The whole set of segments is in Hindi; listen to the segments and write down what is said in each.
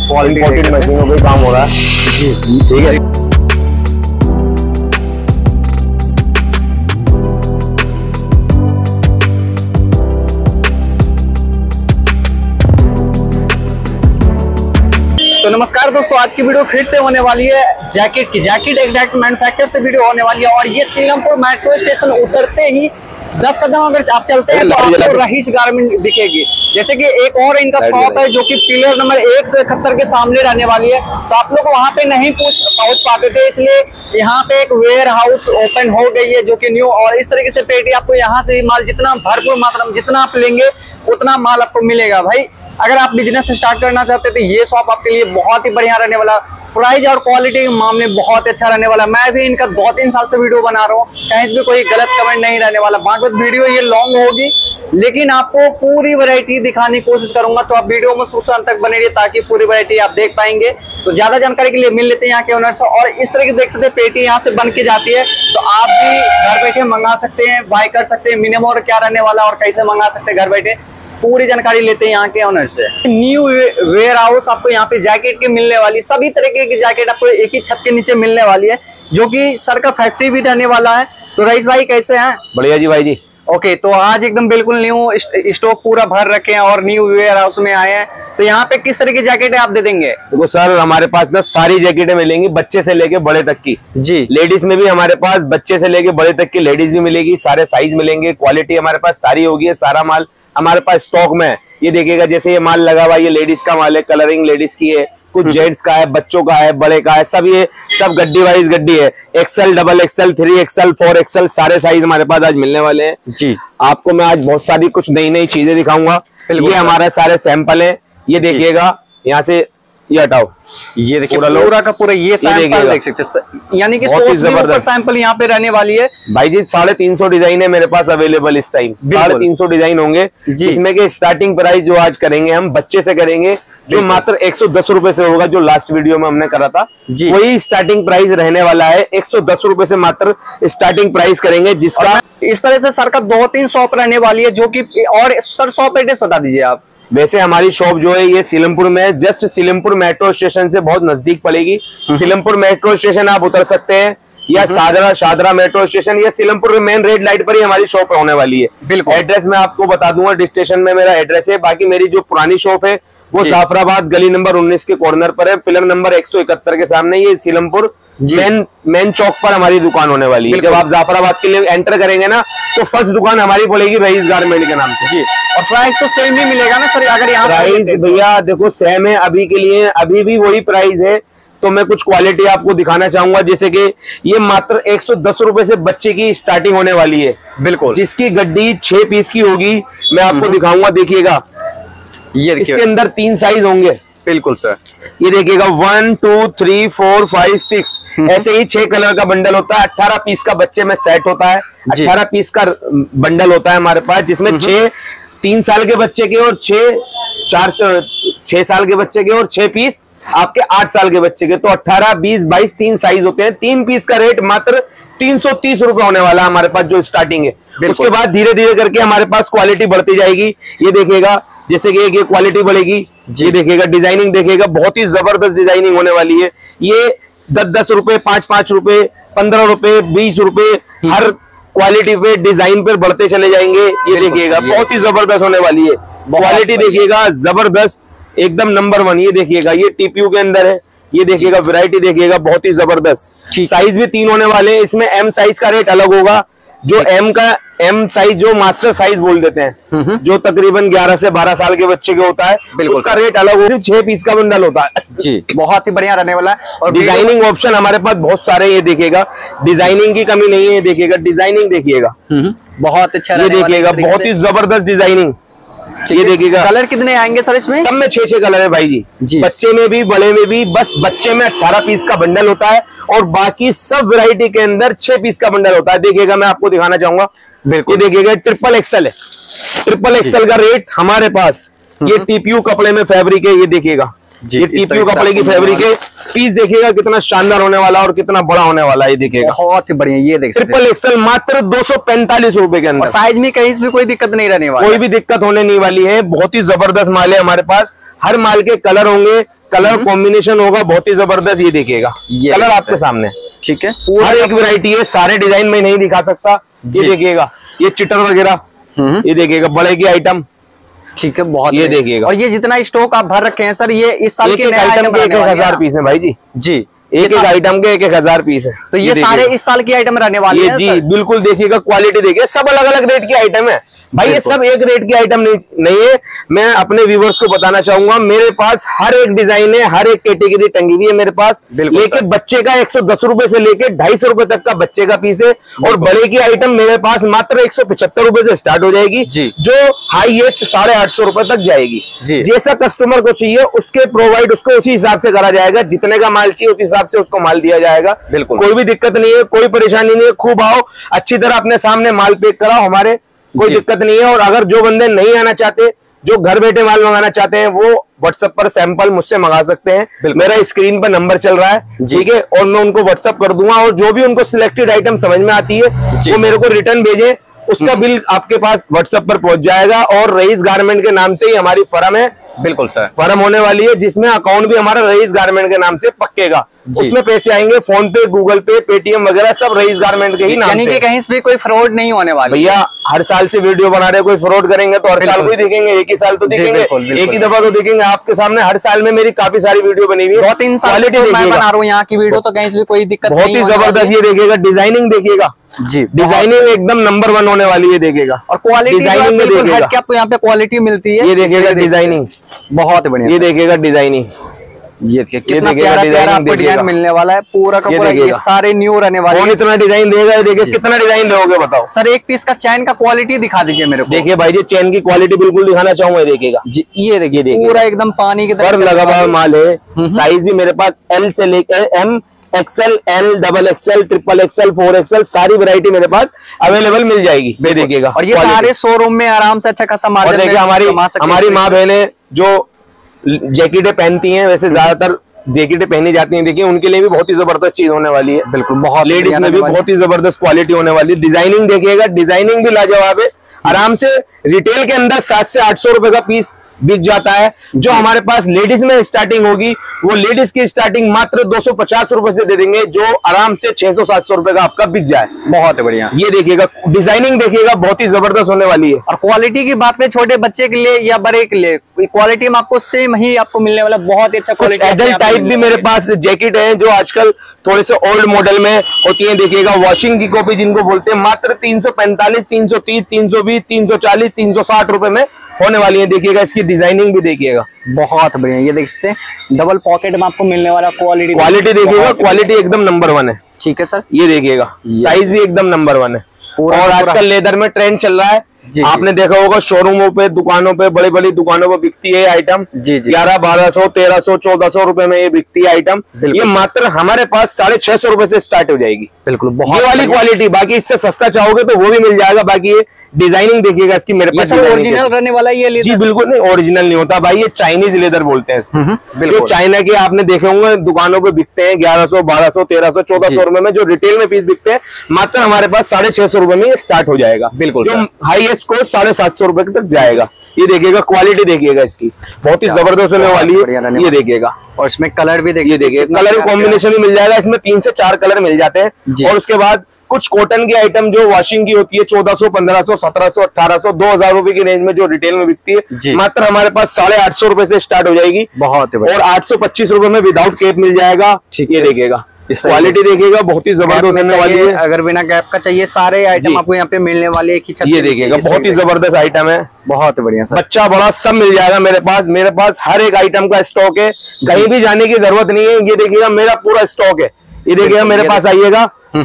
क्वालिटी मशीनों पे काम हो रहा है जी। ठीक है। तो नमस्कार दोस्तों, आज की वीडियो फिर से होने वाली है जैकेट की। जैकेट एक डायरेक्ट मैन्युफैक्चर से वीडियो होने वाली है और ये सीलमपुर मेट्रो स्टेशन उतरते ही 10 कदम अगर आप चलते हैं तो आपको रहीश गारमेंट दिखेगी। जैसे कि एक और इनका शॉप है जो कि पिलर नंबर 171 के सामने रहने वाली है, तो आप लोग वहां पे नहीं पहुंच पाते थे, इसलिए यहाँ पे एक वेयर हाउस ओपन हो गई है जो कि न्यू। और इस तरीके से पेटी आपको यहाँ से माल जितना भरपूर मात्रा में जितना आप लेंगे उतना माल आपको मिलेगा। भाई अगर आप बिजनेस स्टार्ट करना चाहते हैं तो ये शॉप आपके लिए बहुत ही बढ़िया रहने वाला, प्राइस और क्वालिटी के मामले में बहुत अच्छा रहने वाला। मैं भी इनका 2-3 साल से वीडियो बना रहा हूँ, कहीं भी कोई गलत कमेंट नहीं रहने वाला। बाकी वीडियो ये लॉन्ग होगी लेकिन आपको पूरी वैरायटी दिखाने की कोशिश करूंगा, तो आप वीडियो में शुरू अंत तक बने रहिए ताकि पूरी वैरायटी आप देख पाएंगे। तो ज्यादा जानकारी के लिए मिल लेते हैं यहाँ के ओनर से। और इस तरह की देख सकते हैं पेटी यहाँ से बन के जाती है, तो आप भी घर बैठे मंगा सकते हैं, बाय कर सकते हैं। मिनिमम और क्या रहने वाला और कैसे मंगा सकते हैं घर बैठे, पूरी जानकारी लेते हैं यहाँ के ओनर से। न्यू वेयर हाउस आपको यहाँ पे जैकेट की मिलने वाली, सभी तरीके की जैकेट आपको एक ही छत के नीचे मिलने वाली है, जो कि सर का फैक्ट्री भी रहने वाला है। तो रईस भाई कैसे हैं? बढ़िया जी भाई जी। ओके, तो आज एकदम बिल्कुल न्यू स्टॉक पूरा भर रखे हैं और न्यू वेयर हाउस में आए हैं, तो यहाँ पे किस तरह की जैकेट आप दे देंगे? देखो सर, हमारे पास ना सारी जैकेटें मिलेंगी, बच्चे से लेके बड़े तक की जी। लेडीज में भी हमारे पास बच्चे से लेके बड़े तक की लेडीज भी मिलेगी, सारे साइज मिलेंगे, क्वालिटी हमारे पास सारी होगी, सारा माल हमारे पास स्टॉक में है। ये देखिएगा, जैसे ये माल लगा हुआ, ये लेडीज का माल है, कलरिंग लेडीज की है, कुछ जेंट्स का है, बच्चों का है, बड़े का है, सब ये सब गड्डी वाइज गड्डी है। XL, double XL, 3XL, 4XL सारे साइज हमारे पास आज मिलने वाले हैं जी। आपको मैं आज बहुत सारी कुछ नई नई चीजें दिखाऊंगा। ये हमारे सारे सैंपल है, ये देखिएगा, यहाँ से ये हटाओ, ये देखिए पूरा का पूरा ये सैंपल देख सकते हैं, यानी कि जबरदस्त सैंपल यहाँ पे रहने वाली है भाई जी। 350 डिजाइन है मेरे पास अवेलेबल इस टाइम, 350 डिजाइन होंगे जिसमें के स्टार्टिंग प्राइस जो आज करेंगे हम बच्चे से करेंगे, जो मात्र 110 रुपए से होगा, जो लास्ट वीडियो में हमने करा था वही स्टार्टिंग प्राइस रहने वाला है। 110 रुपए से मात्र स्टार्टिंग प्राइस करेंगे, जिसका इस तरह से सर का 2-3 शॉप रहने वाली है, जो की। और सर शॉप एड्रेस बता दीजिए आप। वैसे हमारी शॉप जो है ये सीलमपुर में है, जस्ट सीलमपुर मेट्रो स्टेशन से बहुत नजदीक पड़ेगी। सीलमपुर मेट्रो स्टेशन आप उतर सकते हैं, या शादरा मेट्रो स्टेशन, या सीलमपुर मेन रेड लाइट पर ही हमारी शॉप होने वाली है। बिल्कुल, एड्रेस मैं आपको बता दूंगा, स्टेशन में मेरा एड्रेस है। बाकी मेरी जो पुरानी शॉप है वो जाफराबाद गली नंबर 19 के कॉर्नर पर है, पिलर नंबर 171 के सामने। ये सीलमपुर मेन चौक पर हमारी दुकान होने वाली है। जब आप जाफराबाद के लिए एंटर करेंगे ना, तो फर्स्ट दुकान हमारी पड़ेगी रईस गारमेंट के नाम से जी। और प्राइस तो सेम ही मिलेगा ना सर? अगर यहाँ प्राइस भैया देखो सेम है अभी के लिए, अभी भी वही प्राइस है। तो मैं कुछ क्वालिटी आपको दिखाना चाहूंगा, जैसे कि ये मात्र 110 रुपए से बच्चे की स्टार्टिंग होने वाली है। बिल्कुल, जिसकी गड्डी 6 पीस की होगी, मैं आपको दिखाऊंगा। देखिएगा, ये इसके अंदर 3 साइज होंगे। बिल्कुल सर, ये देखिएगा 1 2 3 4 5 6 ऐसे ही 6 कलर का बंडल होता है। 18 पीस का बच्चे में सेट होता है, 18 पीस का बंडल होता है हमारे पास, जिसमें 3 साल के बच्चे के और 6 साल के बच्चे के और 6 पीस आपके 8 साल के बच्चे के। तो 18, 20, 22 3 साइज होते हैं। 3 पीस का रेट मात्र 330 रुपए होने वाला है हमारे पास, जो स्टार्टिंग है। उसके बाद धीरे धीरे करके हमारे पास क्वालिटी बढ़ती जाएगी। ये देखिएगा, जैसे कि ये क्वालिटी बढ़ेगी, ये देखिएगा, डिजाइनिंग देखिएगा, बहुत ही जबरदस्त डिजाइनिंग होने वाली है। ये 10-10 रुपए, 5-5 रुपए, 15 रुपए, 20 रुपए, हर क्वालिटी पे डिजाइन पर बढ़ते चले जाएंगे। ये देखिएगा, बहुत ही जबरदस्त होने वाली है। क्वालिटी देखिएगा, जबरदस्त एकदम नंबर 1। ये देखिएगा, ये टीपीयू के अंदर है। ये देखिएगा, वैरायटी देखिएगा, बहुत ही जबरदस्त। साइज भी 3 होने वाले हैं। इसमें M साइज का रेट अलग होगा, जो M साइज जो मास्टर साइज बोल देते हैं, जो तकरीबन 11 से 12 साल के बच्चे के होता है, बिल्कुल उसका रेट अलग होगा। 6 पीस का बंडल होता है जी, बहुत ही बढ़िया रहने वाला है। और डिजाइनिंग ऑप्शन हमारे पास बहुत सारे, ये देखिएगा, डिजाइनिंग की कमी नहीं है। ये देखिएगा, डिजाइनिंग देखिएगा, बहुत अच्छा, ये देखिएगा, बहुत ही जबरदस्त डिजाइनिंग। ये देखिएगा, कलर कितने आएंगे सर इसमें? सब में 6-6 कलर है भाई जी, बच्चे में भी बड़े में भी। बस बच्चे में 18 पीस का बंडल होता है और बाकी सब वैरायटी के अंदर 6 पीस का बंडल होता है। देखिएगा, मैं आपको दिखाना चाहूंगा। बिल्कुल, ये देखिएगा, XXL है। XXL का रेट हमारे पास, ये टीपीयू कपड़े में फैब्रिक है। ये देखिएगा, ये टीपीयू कपड़े की फैब्रिक है। पीस देखिएगा कितना शानदार होने वाला और कितना बड़ा होने वाला है। ये देखिएगा, बहुत ही बढ़िया। ये देखिए, XXL मात्र 245 रुपए के अंदर। साइज में कहीं भी कोई दिक्कत नहीं रहने वाली, कोई भी दिक्कत होने नहीं वाली है। बहुत ही जबरदस्त माल है हमारे पास। हर माल के कलर होंगे, कलर कॉम्बिनेशन होगा बहुत ही जबरदस्त। ये देखिएगा कलर आपके सामने, ठीक है, हर एक वैरायटी है, सारे डिजाइन में नहीं दिखा सकता। ये देखिएगा, ये चिटर वगैरह, ये देखिएगा बड़े की आइटम, ठीक है, बहुत ये देखिएगा। और ये जितना स्टॉक आप भर रखे हैं सर, ये इस साल के नए आइटम के 1000 पीस है भाई जी। जी, एक आइटम के 1000 पीस है। तो ये सारे इस साल की आइटम रहने वाली है जी बिल्कुल। देखिएगा क्वालिटी देखिए, सब अलग अलग रेट की आइटम है भाई, ये सब एक रेट की आइटम नहीं है। मैं अपने व्यूवर्स को बताना चाहूंगा, मेरे पास हर एक डिजाइन है, हर एक कैटेगरी टंगी हुई है मेरे पास। लेके बच्चे का 110 रुपए से लेके 250 रुपए तक का बच्चे का पीस है, और बड़े की आइटम मेरे पास मात्र 175 रुपए से स्टार्ट हो जाएगी, जो हाईएस्ट 850 रुपए तक जाएगी। जैसा कस्टमर को चाहिए उसके प्रोवाइड उसको उसी हिसाब से करा जाएगा, जितने का माल चाहिए उस हिसाब से उसको माल दिया जाएगा। बिल्कुल कोई भी दिक्कत नहीं है, कोई परेशानी नहीं है। खूब आओ, अच्छी तरह अपने सामने माल पैक कराओ, हमारे कोई दिक्कत नहीं है। और अगर जो बंदे नहीं आना चाहते, जो घर बैठे माल मंगाना चाहते हैं, वो व्हाट्सएप पर सैंपल मुझसे मंगा सकते हैं। मेरा स्क्रीन पर नंबर चल रहा है, ठीक है, और मैं उनको व्हाट्सएप कर दूंगा। और जो भी उनको सिलेक्टेड आइटम समझ में आती है वो मेरे को रिटर्न भेजें, उसका बिल आपके पास व्हाट्सएप पर पहुंच जाएगा। और रईस गारमेंट के नाम से ही हमारी फर्म है। बिल्कुल सर, फर्म होने वाली है, जिसमें अकाउंट भी हमारा रईस गारमेंट के नाम से पक्केगा। उसमें पैसे आएंगे फोन पे, गूगल पे, पेटीएम वगैरह सब रईस गारमेंट के ही नाम से। कहीं से भी कोई फ्रॉड नहीं होने वाला भैया। हर साल से वीडियो बना रहे, कोई फ्रॉड करेंगे तो हर साल कोई दिखेंगे, एक ही साल तो दिखेंगे, एक ही दफा तो दिखेंगे आपके सामने। हर साल में मेरी काफी सारी वीडियो बनी हुई है, 2-3 साल मैं बना रहा हूँ यहाँ की वीडियो, तो कहीं से भी कोई दिक्कत बहुत ही जबरदस्त। ये देखिएगा डिजाइनिंग, देखिएगा जी, डिजाइनिंग एकदम नंबर 1 होने वाली है। देखिएगा और क्वालिटी डिजाइनिंग में देखिएगा आपको यहाँ पे क्वालिटी मिलती है। ये देखिएगा डिजाइनिंग बहुत बढ़िया। ये देखिएगा डिजाइनिंग, ये कितना प्यारा आपको डिजाइन मिलने वाला है, पूरा का पूरा। ये सारे न्यू रहने वाले हैं। इतना डिजाइन देगा, देखिए कितना डिजाइन लोगे बताओ सर। एक पीस का चैन का क्वालिटी दिखा दीजिए मेरे को। देखिए भाई जी, चैन की क्वालिटी बिल्कुल दिखाना चाहूंगा, देखिएगा जी। ये देखिए पूरा एकदम पानी की तरह लगा हुआ माल है। साइज भी मेरे पास एल से लेकर M, XL, L, double XL, triple XL, 4XL सारी वैरायटी मेरे पास अवेलेबल मिल जाएगी। ये देखिएगा, और ये सारे शोरूम में आराम से अच्छा खासा मार्जिन। देखिए हमारी माँ बहनें जो जैकेटें पहनती हैं, वैसे ज्यादातर जैकेटें पहनी जाती हैं, देखिए उनके लिए भी बहुत ही जबरदस्त चीज होने वाली है। बिल्कुल, बहुत लेडीज में भी बहुत ही जबरदस्त क्वालिटी होने वाली है। डिजाइनिंग देखिएगा, डिजाइनिंग भी लाजवाब है। आराम से रिटेल के अंदर 700 से 800 रुपए का पीस बिक जाता है। जो हमारे पास लेडीज में स्टार्टिंग होगी, वो लेडीज की स्टार्टिंग मात्र 250 रुपए से दे देंगे, जो आराम से 600-700 रुपए का आपका बिक जाए। बहुत बढ़िया। ये देखिएगा डिजाइनिंग, देखिएगा बहुत ही जबरदस्त होने वाली है। और क्वालिटी की बात करें, छोटे बच्चे के लिए या बड़े के लिए, क्वालिटी में आपको सेम ही आपको मिलने वाला, बहुत ही अच्छा क्वालिटी। एडल्ट टाइप भी मेरे पास जैकेट है, जो आजकल थोड़े से ओल्ड मॉडल में होती है। देखिएगा वॉशिंग की कॉपी जिनको बोलते हैं, मात्र 345, 330, 320, 340, 360 रुपए में होने वाली है। देखिएगा इसकी डिजाइनिंग भी देखिएगा बहुत बढ़िया। ये देख सकते हैं, डबल पॉकेट में आपको मिलने वाला क्वालिटी देखिएगा, क्वालिटी एकदम नंबर 1 है। ठीक है सर, ये देखिएगा साइज भी एकदम नंबर 1 है। और आजकल लेदर में ट्रेंड चल रहा है, आपने देखा होगा शोरूमों पे, दुकानों पे, बड़ी बड़ी दुकानों पे बिकती है आइटम 1100-1200, 1300, 1400 रुपए में ये बिकती है आइटम। ये मात्र हमारे पास 650 रुपए से स्टार्ट हो जाएगी। बिल्कुल, ये वाली क्वालिटी। बाकी इससे सस्ता चाहोगे तो वो भी मिल जाएगा। बाकी ये डिजाइनिंग देखिएगा इसकी मेरे पास ओरिजिनल रहने वाला ये लेदर। जी बिल्कुल नहीं, ओरिजिनल नहीं होता भाई, ये चाइनीज लेदर बोलते हैं। जो चाइना के आपने देखे होंगे दुकानों पे बिकते हैं 1100, 1200, 1300, 1400 रुपए में, जो रिटेल में पीस बिकते हैं मात्र हमारे पास 650 रुपए में ये स्टार्ट हो जाएगा। बिल्कुल, जो हाईएस्ट कोस्ट 750 रुपए तक जाएगा। ये देखिएगा क्वालिटी, देखिएगा इसकी बहुत ही जबरदस्त होने वाली है। ये देखिएगा, और इसमें कलर भी देखिए, कलर कॉम्बिनेशन भी मिल जाएगा। इसमें 3 से 4 कलर मिल जाते हैं। और उसके बाद कुछ कॉटन की आइटम जो वॉशिंग की होती है 1400, 1500, 1700, 1800, 2000 रुपए की रेंज में जो रिटेल में बिकती है, मात्र हमारे पास 850 रुपए से स्टार्ट हो जाएगी। बहुत है। और 825 रुपए में विदाउट कैप मिल जाएगा। ये देखिएगा, क्वालिटी देखिएगा बहुत ही जबरदस्त होने वाली है। अगर बिना कैप का चाहिए, सारे आइटम आपको यहाँ पे मिलने वाले एक ही छत। ये देखिएगा बहुत ही जबरदस्त आइटम है, बहुत बढ़िया सर। बच्चा बड़ा सब मिल जाएगा मेरे पास। मेरे पास हर एक आइटम का स्टॉक है, कहीं भी जाने की जरूरत नहीं है। ये देखिएगा मेरा पूरा स्टॉक है। ये देखिएगा मेरे पास आइएगा,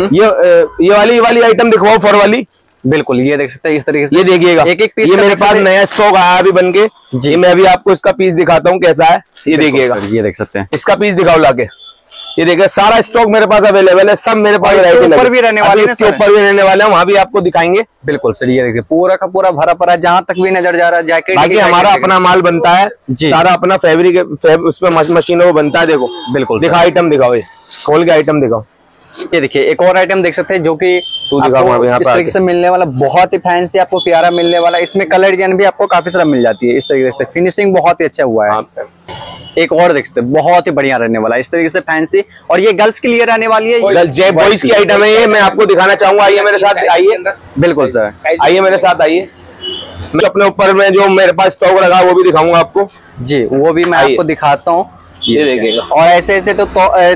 ये वाली आइटम दिखवाओ, फर वाली। बिल्कुल, ये देख सकते हैं इस तरीके से। ये देखिएगा एक पीस, ये मेरे पास नया स्टॉक आया अभी बन के जी। मैं अभी आपको इसका पीस दिखाता हूँ कैसा है। ये देखिएगा, ये देख सकते हैं, इसका पीस दिखाओ लाके। ये देखिए सारा स्टॉक मेरे पास अवेलेबल है, सब मेरे पास ऊपर भी रहने वाले हैं, इसके ऊपर भी रहने वाले हैं, वहां भी आपको दिखाएंगे। बिल्कुल सर, ये देखिए पूरा का पूरा भरा पड़ा, जहां तक भी नजर जा रहा है जैकेट। बाकी हमारा अपना माल बनता है, सारा अपना फैब्रिक उसमें मशीनों में बनता है। देखो बिल्कुल, दिखा आइटम दिखाओ, ये खोल के आइटम दिखाओ। ये देखिए एक और आइटम देख सकते हैं जो कि आपको इस तरीके से मिलने वाला, बहुत ही फैंसी आपको प्यारा मिलने वाला। इसमें कलर डिजाइन भी आपको काफी सारा मिल जाती है इस तरीके से। फिनिशिंग बहुत ही अच्छा हुआ है। एक और देख सकते हैं, बहुत ही बढ़िया रहने वाला है, इस तरीके से फैंसी। और ये गर्ल्स के लिए रहने वाली है, गर्ल्स बॉयज की आइटम है ये, मैं आपको दिखाना चाहूंगा। आइए मेरे साथ, आइए। बिल्कुल सर, आइए मेरे साथ, आइए। मैं अपने ऊपर में जो मेरे पास स्टॉक लगा वो भी दिखाऊंगा आपको जी, वो भी मैं आपको दिखाता हूँ। ये देखिएगा। और ऐसे ऐसे तो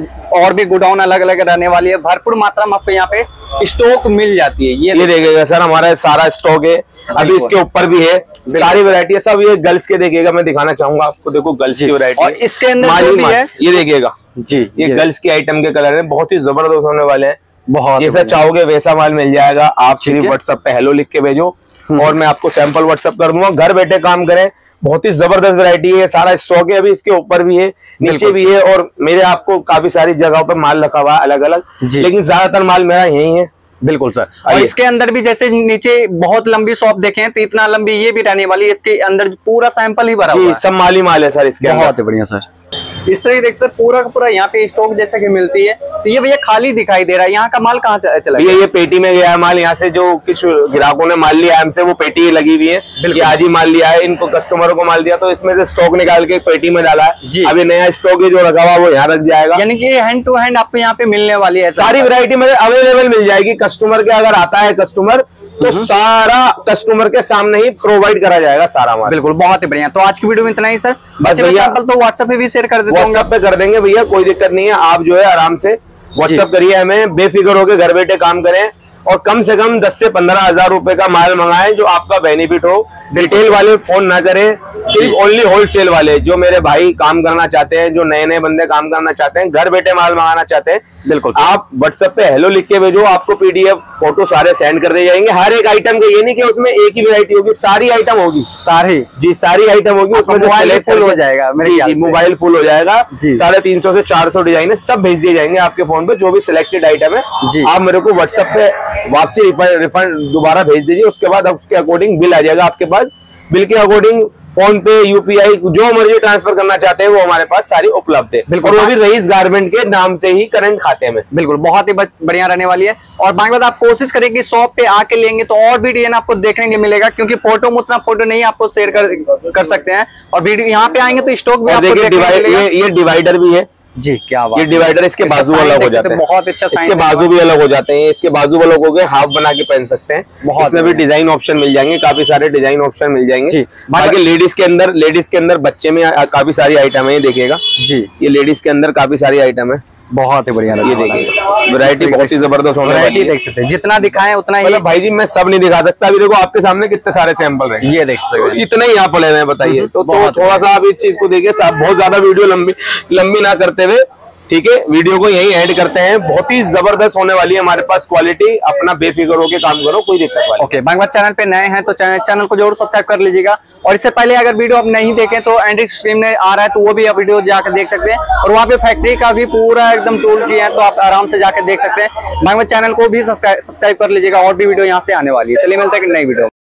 और भी गोडाउन अलग अलग रहने वाली है, भरपूर मात्रा में आपको यहाँ पे स्टॉक मिल जाती है। ये देखिएगा सर, हमारा सारा स्टॉक है, अभी इसके ऊपर भी है, सारी वैरायटी है सब। ये गर्ल्स के देखिएगा, मैं दिखाना चाहूंगा आपको। देखो गर्ल्स की वैरायटी, और इसके अंदर जो भी है ये देखिएगा जी, ये गर्ल्स की आइटम के कलर है, बहुत ही जबरदस्त होने वाले हैं। बहुत जैसा चाहोगे वैसा माल मिल जाएगा। आप सिर्फ व्हाट्सएप पे हेलो लिख के भेजो और मैं आपको सैंपल व्हाट्सएप कर दूंगा। घर बैठे काम करें, बहुत ही जबरदस्त वैरायटी है, सारा स्टॉक है। अभी इसके ऊपर भी है, नीचे भी है, और मेरे आपको काफी सारी जगहों पे माल रखा हुआ है अलग अलग, लेकिन ज्यादातर माल मेरा यही है। बिल्कुल सर। और इसके अंदर भी जैसे नीचे बहुत लंबी शॉप देखें तो इतना लंबी ये भी रहने वाली है, इसके अंदर पूरा सैंपल ही भरा हुआ है, सब माल ही माल है सर इसके। बहुत ही बढ़िया सर। इस तरह देख सकते पूरा का पूरा यहाँ पे स्टॉक जैसे कि मिलती है। तो ये भैया खाली दिखाई दे रहा है, यहाँ का माल कहाँ चला गया? ये पेटी में गया है माल, यहाँ से जो कुछ ग्राहकों ने माल लिया हमसे, वो पेटी लगी हुई है, बिल्कुल आज ही माल लिया है, इनको कस्टमरों को माल दिया तो इसमें से स्टॉक निकाल के पेटी में डाला है। अभी नया स्टॉक है जो रखा हुआ वो यहाँ रख जाएगा, यानी कि हैंड टू हैंड आपको यहाँ पे मिलने वाली है, सारी वैरायटी में अवेलेबल मिल जाएगी। कस्टमर के अगर आता है कस्टमर तो सारा कस्टमर के सामने ही प्रोवाइड करा जाएगा सारा माल। बिल्कुल, बहुत ही बढ़िया। तो आज की वीडियो में इतना ही सर। बच्चे सैंपल तो व्हाट्सएप पे भी शेयर कर देते हैं, व्हाट्सएप पे कर देंगे भैया, कोई दिक्कत नहीं है। आप जो है आराम से व्हाट्सएप करिए हमें, बेफिक्र होकर घर बैठे काम करें और कम से कम 10 से 15 हजार रुपए का माल मंगाएं जो आपका बेनिफिट हो। रिटेल वाले फोन ना करें, सिर्फ ओनली होलसेल वाले, जो मेरे भाई काम करना चाहते हैं, जो नए नए बंदे काम करना चाहते हैं, घर बैठे माल मंगाना चाहते हैं, बिल्कुल आप व्हाट्सएप पे हेलो लिख के भेजो, आपको पीडीएफ फोटो सारे सेंड कर दिए जाएंगे। हर एक आइटम का ये नहीं कि उसमें एक ही वैरायटी होगी, सारी आइटम होगी, सारी आइटम होगी, उसमें मोबाइल फुल हो जाएगा, मोबाइल फुल हो जाएगा। 350 से 400 डिजाइन है, सब भेज दिए जाएंगे आपके फोन पे, जो भी सिलेक्टेड आइटम है। आप मेरे को व्हाट्सएप पे वापसी रिफंड दोबारा भेज दीजिए, उसके बाद उसके अकॉर्डिंग बिल आ जाएगा आपके पास। बिल के अकॉर्डिंग फोन पे, यूपीआई, जो मर्जी ट्रांसफर करना चाहते हैं वो हमारे पास सारी उपलब्ध है। बिल्कुल, वो भी रईस गारमेंट के नाम से ही करंट खाते में। बिल्कुल, बहुत ही बढ़िया रहने वाली है। और बाकी बात आप कोशिश करें कि शॉप पे आके लेंगे तो और भी डिजाइन आपको देखने के मिलेगा, क्योंकि फोटो में उतना फोटो नहीं आपको शेयर कर सकते हैं। और वीडियो यहाँ पे आएंगे तो स्टॉक भी आपको ये डिवाइडर भी है जी, क्या बात। ये डिवाइडर, इसके बाजू अलग हो जाते हैं, बहुत अच्छा, इसके बाजू भी अलग हो जाते हैं, इसके बाजू अलग हो गए, हाफ बना के पहन सकते हैं। इसमें भी डिजाइन ऑप्शन मिल जाएंगे, काफी सारे डिजाइन ऑप्शन मिल जाएंगे। बाकी लेडीज के अंदर बच्चे में काफी सारी आइटम है, ये देखिएगा जी, ये लेडीज के अंदर काफी सारी आइटम है, बहुत ही बढ़िया। ये देखिए वैरायटी बहुत ही जबरदस्त होने वाली है, देख सकते हैं, जितना दिखाएं उतना ही। भाई जी मैं सब नहीं दिखा सकता, अभी देखो आपके सामने कितने सारे सैंपल है, ये देख सकते हैं, इतना ही यहाँ पड़े हुए हैं, बताइए। तो थोड़ा सा आप इस चीज को देखिए, बहुत ज्यादा वीडियो लंबी ना करते हुए, ठीक है, वीडियो को यही ऐड करते हैं। बहुत ही जबरदस्त होने वाली है हमारे पास क्वालिटी, अपना बेफिक्र होकर काम करो, कोई दिक्कत नहीं। ओके, बाकी बात चैनल पे नए हैं तो चैनल को जरूर सब्सक्राइब कर लीजिएगा। और इससे पहले अगर वीडियो आप नहीं देखें तो एंड स्क्रीन में आ रहा है, तो वो भी आप वीडियो जाकर देख सकते हैं। और वहाँ पे फैक्ट्री का भी पूरा एकदम टूल किया है, तो आप आराम से जाकर देख सकते हैं। बाकी चैनल को भी सब्सक्राइब कर लीजिएगा, और भी वीडियो यहाँ से आने वाली है। चलिए मिलते हैं नई वीडियो।